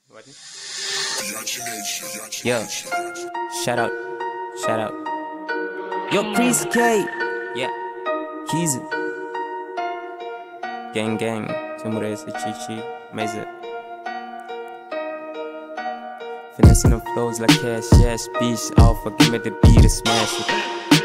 Yo, shout out. Yo, Chris K. Yeah, Keezy. Gang, Tumurese Chichi, Meza. Finessing them flows like cash, yes, beast alpha. Give me the beat and smash it.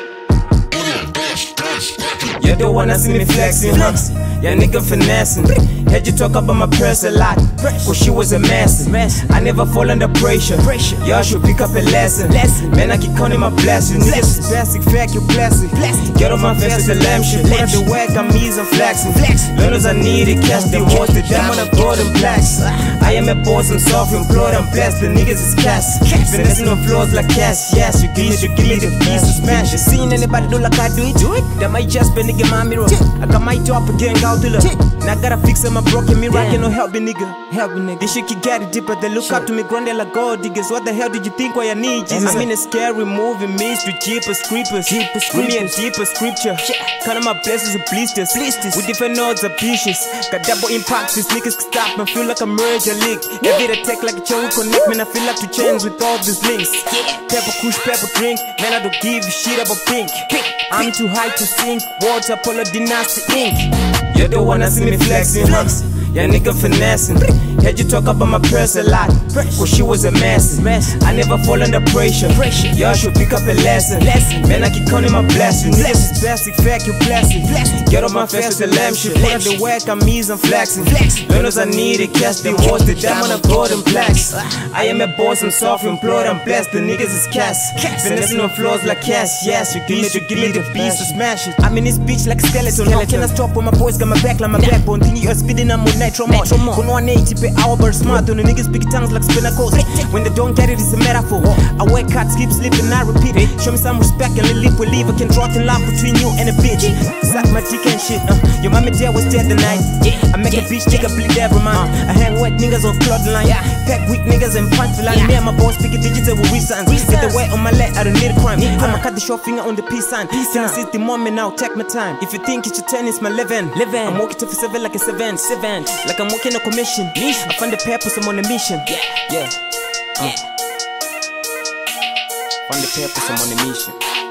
You don't wanna see me flexing, huh? Yeah, nigga finessing. Heard you talk about my purse a lot, cause she was a mess. I never fall under pressure. Y'all should pick up a lesson. Man, I keep counting my blessings. Niggas is basic, fact, you blessing. Get off my face, the lamb shit. Put up the whack, I'm easy, I'm flexing. Learners I need it, cash the horse, the diamond of golden plaques. I am a boss, I'm self-employed, I'm blessed. The niggas is cash. Finessing on floors like cash, yes. You give me the piece to smash it. Seeing anybody do like I do it? That might just be nigga my mirror. I got my top again, out to look. Now I gotta fix my broken mirror. I can't help me, nigga. This shit can get it deeper. They look up to me, ground like gold diggers. What the hell did you think why I need Jesus? I'm in a scary movie, mystery, jeepers, creepers. Give me a deeper scripture. Kind of my blessings and blisters. With different nodes of pieces. Got double impact, these niggas can stop me. Feel like a merger leak. Every attack like a choke connect me. I feel like to change with all these links. Pepper kush, pepper drink. Man, I don't give a shit about pink. I'm too high to sing. Water, Polo, Dynasty Ink. You don't wanna see me flexing, huh? Yeah, nigga finessing. Heard you talk about my purse a lot, cause she was a mess. I never fall under pressure. Y'all should pick up a lesson. Man, I keep counting my blessings. Niggas is basic, fact, you blessing. Get off my face with the lamb shit. Put up the whack, I'm easy, I'm flexing. Learners I need it, cash the horse, the diamond of golden plaques. I am a boss, I'm self-employed, I'm blessed. The niggas is cash. Finessing on floors like cash, yes. You give me the piece to smash it. I'm in this bitch like a skeleton. How can I stop when my boys got my back like my backbone? Think you're speeding, I'm on nitro mode. Con 180 per hour, but smart. On the niggas speak tongues like spinnacles. When they don't get it, it's a metaphor. I work hard, sleep, and I repeat it. Show me some respect and live with leave. I can draw thin line between you and a bitch. Suck my dick and shit. Your mommy there was dead the night. I make a bitch nigga bleed every month. I hang wet niggas on clothing line. Pack weak niggas and punch line. Me and my boys speak digital with resigns. Get the weight on my leg, I don't need a crime. I'ma cut the short finger on the peace sign. Since it's the moment now, take my time. If you think it's your turn, it's my living. I'm walking to for 7 like a 7. Like I'm working a commission. I find the purpose, I'm on a mission. Yeah. Find the purpose, I'm on a mission.